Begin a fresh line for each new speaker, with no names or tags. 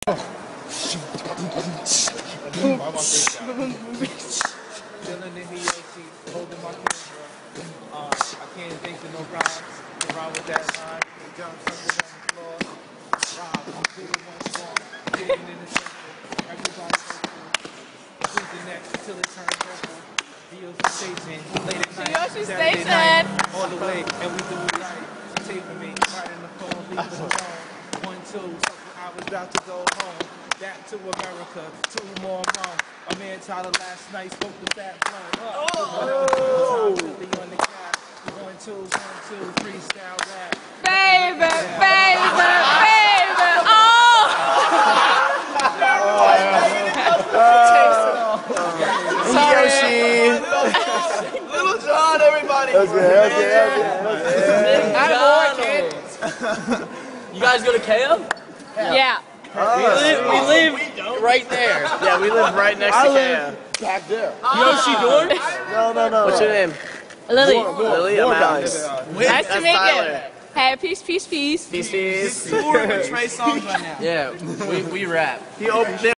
Chilling in Hiyoshi, holding my camera. I can't think of no rhymes. What's wrong with that line? Jump something on the floor. Rob, I'm feeling one song. Getting in the circle. Everybody circle. Squeeze the neck till it turns purple. Hiyoshi Station. Late at night.
Hiyoshi
Saturday
Station.
night, all the way, and we do it right. She taping me, right in the phone, leave it alone. 1, 2, couple hours about to go home. Back to America, 2 more months. My man Tyler last night spoke the fat blunt. Oh! Really on the cap. 1, 2, 1, 2, freestyle rap.
Baby, baby, baby, oh!
Hiyoshi.
Little John, everybody.
Okay.
You guys go to KM?
Yeah.
We live right there.
Yeah, we live right next to KM.
Back there.
Hiyoshi Dorn?
No.
What's your name?
Lily.
Lily. I'm Alex.
Nice to meet
Tyler.
you. Hey, peace, peace, peace.
Peace.
We're doing Trey songs right now.
Yeah, we rap.